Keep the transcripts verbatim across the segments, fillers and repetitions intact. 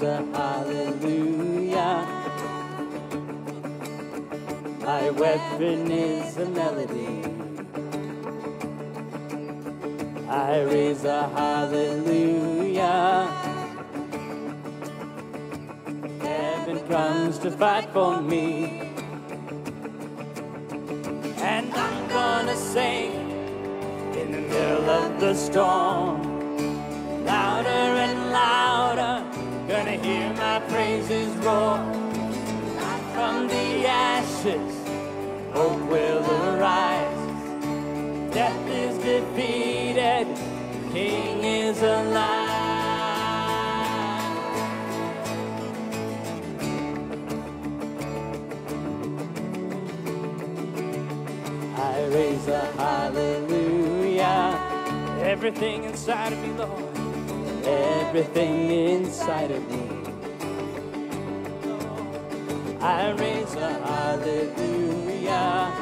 raise a hallelujah. My weapon is a melody. I raise a hallelujah. Heaven comes to fight for me, and I'm gonna sing in the middle of the storm. Louder and louder, gonna hear my praises roar. From the ashes, hope will arise. Death is defeated, the King is alive. I raise a hallelujah. Everything inside of me, Lord. Everything inside of me, I raise a hallelujah.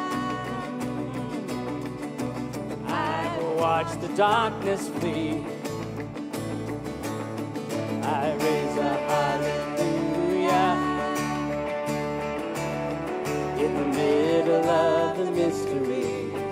I will watch the darkness flee. I raise a hallelujah. In the middle of the mystery,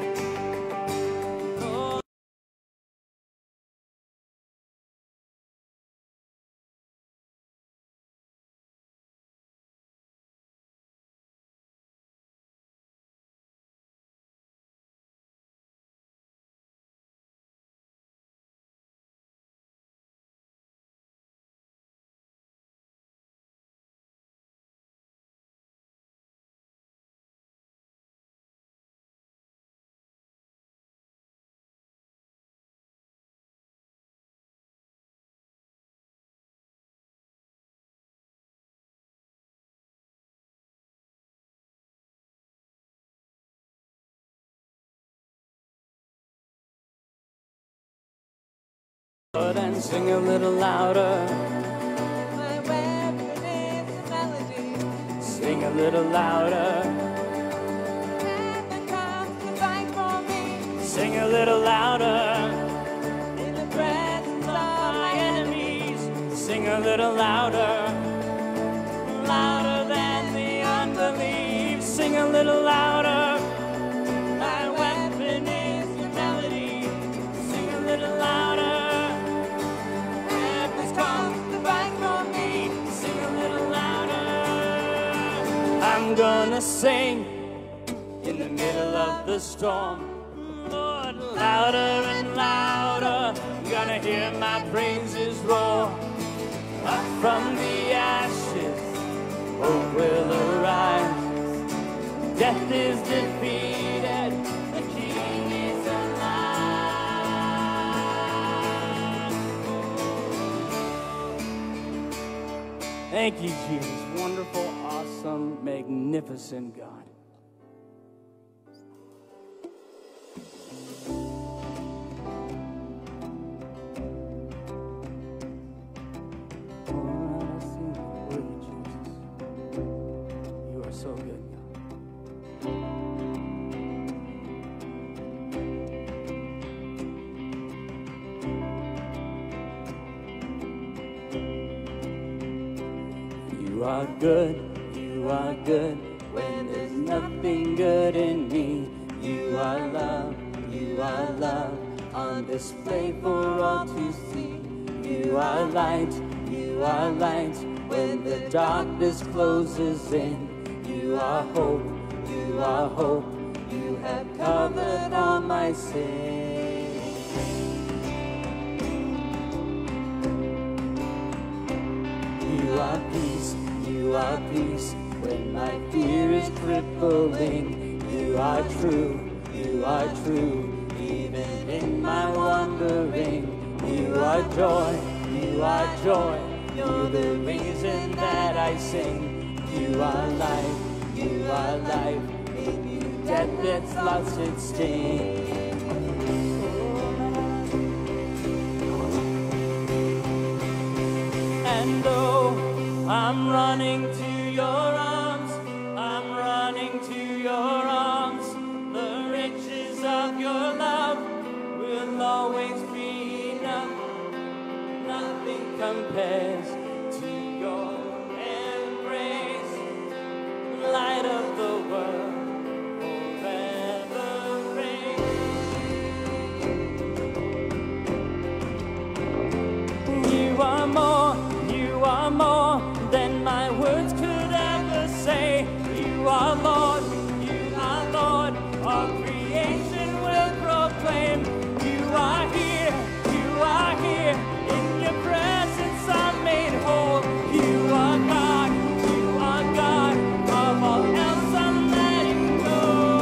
and sing a little louder. My weapon is a melody. Sing a little louder. Heaven comes to fight for me. Sing a little louder. In the presence of my enemies. Sing a little louder. Louder than the unbelief. Sing a little louder. My weapon is a melody. Sing a little louder. Heaven comes to fight for me. Sing a little louder. I'm gonna sing in the middle of the storm. Lord, louder and louder, gonna hear my praises roar. Up from the ashes, hope will arise. Death is defeated, the King is alive. Thank you, Jesus. Wonderful, awesome, magnificent God. So good, God. You are good, you are good, when there's nothing good in me. You are love, you are love, on display for all to see. You are light, you are light, when the darkness closes in. You are hope, you are hope, you have covered all my sin. You are peace, you are peace, when my fear is crippling. You are true, you are true, even in my wandering. You are joy, you are joy, you're the reason that I sing. You are life, you are life, in you death that's lost its sting. And oh, I'm running to your arms, I'm running to your arms. The riches of your love will always be enough. Nothing compares to your your embrace, light of the world, forever reign. You are more, you are more than my words could ever say. You are Lord, you are Lord, all creation will proclaim. You are here, you are here, in your presence I'm made whole. You are God, you are God, of all else I'm letting go.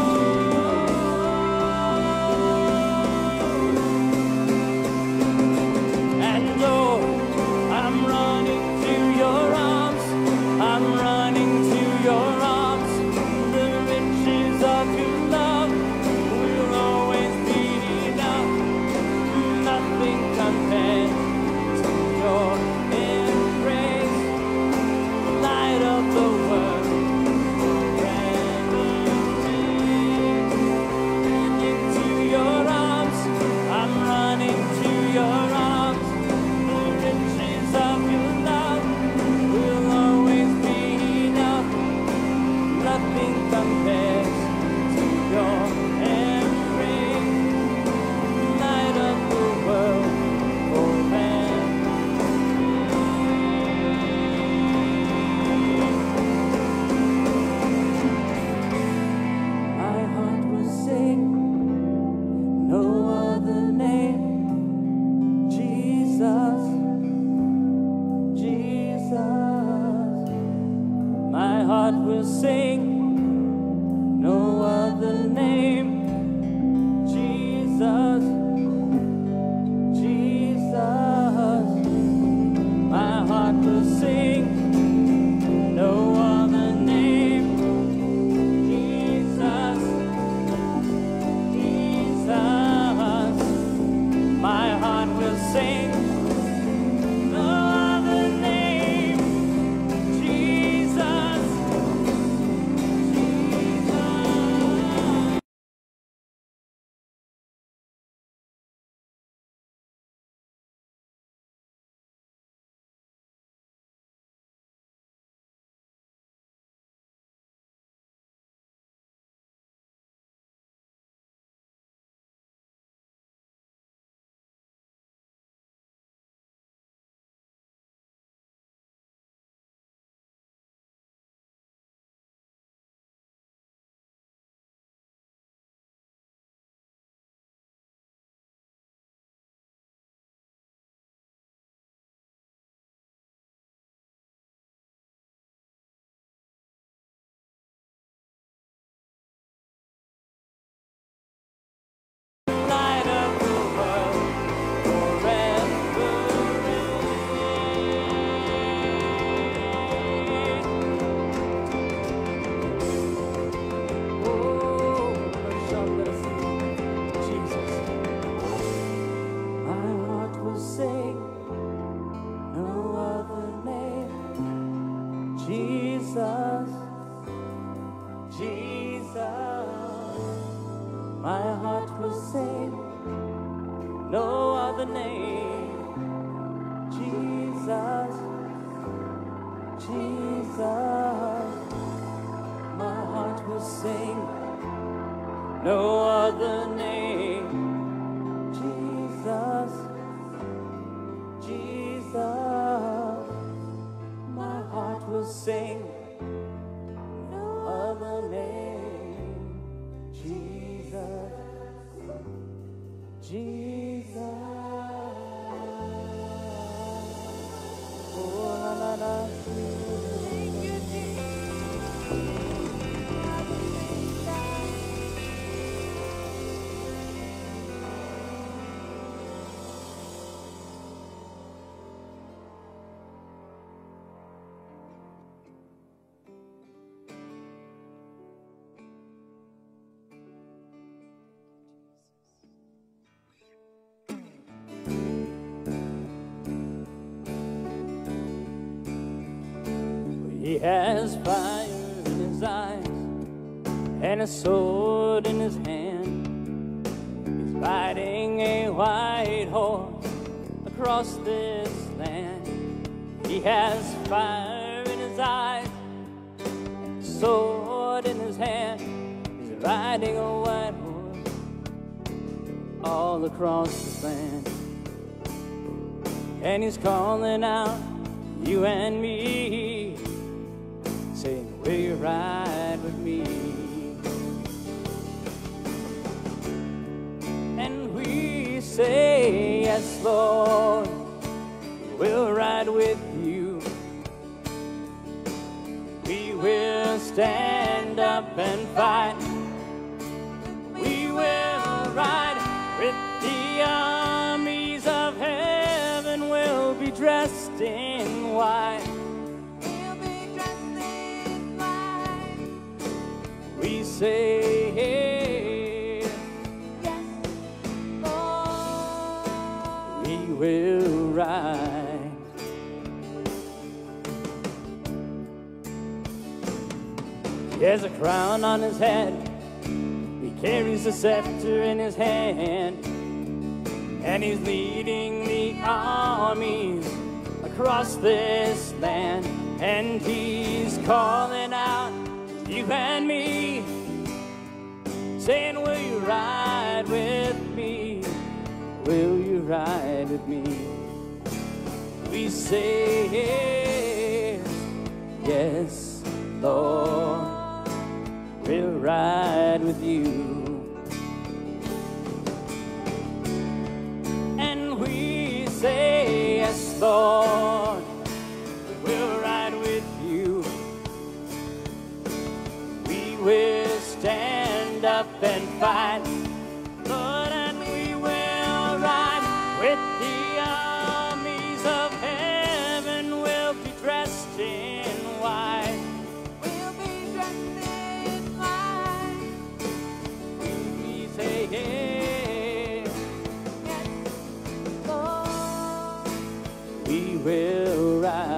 And oh, I'm running to your arms, I'm running to your arms. The riches of your love will always be enough. Nothing compares to your embrace, light of the world, forever reign. Into your arms, I'm running to your arms. The riches of your love will always be enough. Nothing compares to your embrace, light of the world, forever. My heart will sing, no other name, Jesus, Jesus. My heart will sing, no other name, Jesus, Jesus. My heart will sing, no other name, Jesus, Jesus. My heart will sing, no other name, Jesus, Jesus. Light of the world, forever reign. Oh, Jesus. My heart will sing, no other name, Jesus, Jesus. My heart will sing, no other name, Jesus, Jesus. My heart will sing, no other name, Jesus, Jesus. My heart will sing, no other name, Jesus, Jesus. Oh, la, la, la. Thank you, He has fire in his eyes and a sword in his hand. He's riding a white horse across this land. He has fire in his eyes, sword in his hand. He's riding a white horse all across this land. And he's calling out you and me, saying, will you ride with me? And we say, yes, Lord, we'll ride with you. We will stand up and fight. We will ride with the armies of heaven. We'll be dressed in white. We'll be dressed in white. We say, Yes, Lord. we will ride. He has a crown on his head. He carries a scepter in his hand. And he's leading the armies across this land. And he's calling out you and me, saying, will you ride with me? Will you ride with me? We say, yes, Lord, we'll ride with you. And we say, yes, Lord, we'll ride with you. We will stand up and fight, Lord, and we will ride with the armies of heaven. We'll be dressed in white. We'll be dressed in white. We say, Yes, Lord. we will ride.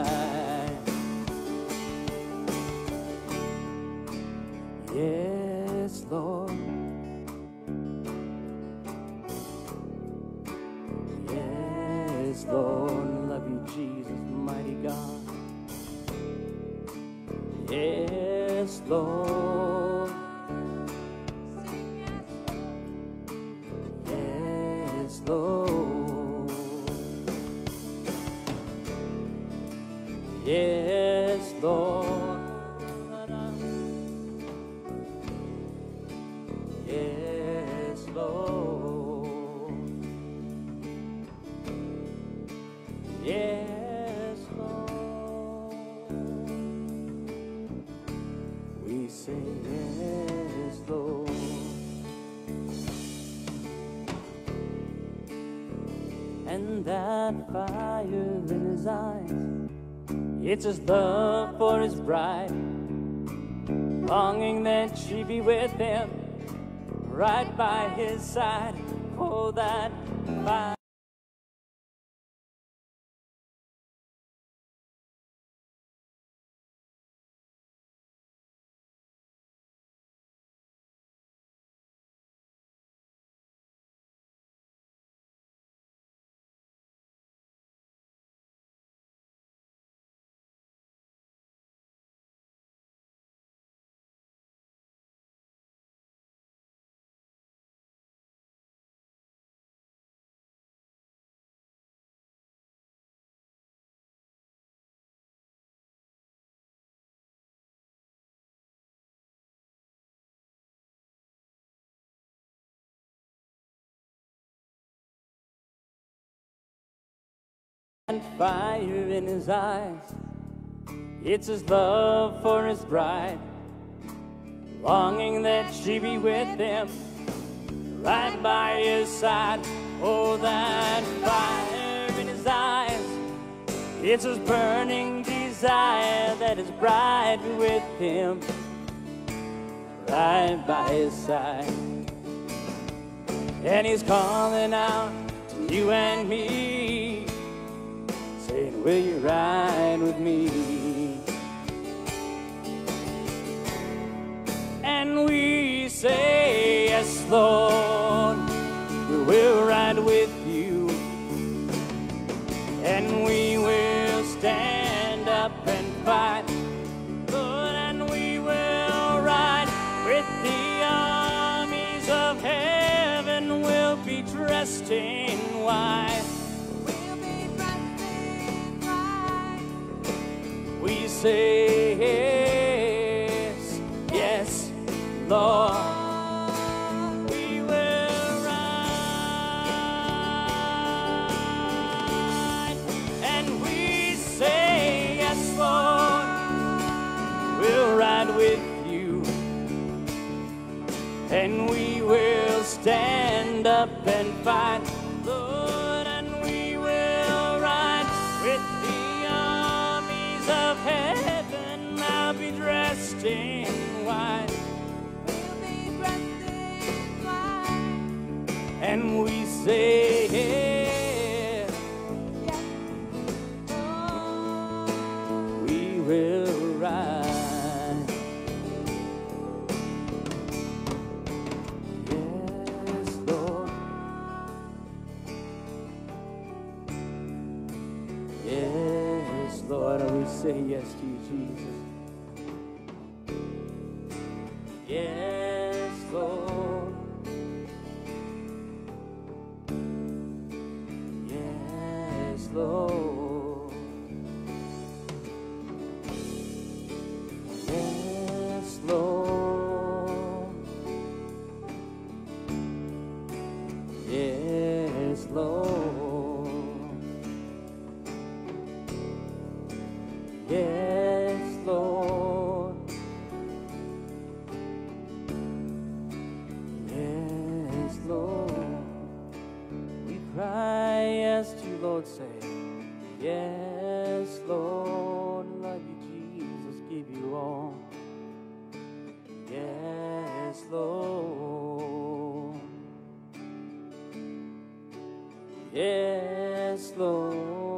Yes, Lord. Yes, Lord. Love you, Jesus, mighty God. Yes, Lord. Yes, Lord. Yes, Lord. Yes, Lord. Yes, Lord. We say yes, Lord. And that fire in his eyes, it's his love for his bride, longing that she be with him, right by his side. Oh, that fire. And fire in his eyes, it's his love for his bride, longing that she be with him, right by his side. Oh, that fire in his eyes, it's his burning desire that his bride be with him, right by his side. And he's calling out to you and me, saying, will you ride with me? And we say, yes, Lord, we will ride with you. And we will stand up and fight, Lord, and we will ride with the armies of heaven. We'll be dressed in white. We'll be dressed in white. We say yes, yes, Lord. We will ride, and we say yes, Lord. We'll ride with you, and we will stand up and fight, Lord, and we will ride with the armies of heaven. I'll be dressed in white, We'll be dressed in white. and we say yes, Yes, Lord. we will ride. Yes, Lord. Yes, Lord, and we say yes to you, Jesus. Yes, Lord. Yes, Lord. Yes, Lord. Yes, Lord. Yes, Lord. Yes, Lord. We cry yes to you, Lord, say, yes, Lord. Love you, Jesus, give you all. Yes, Lord. Yes, Lord.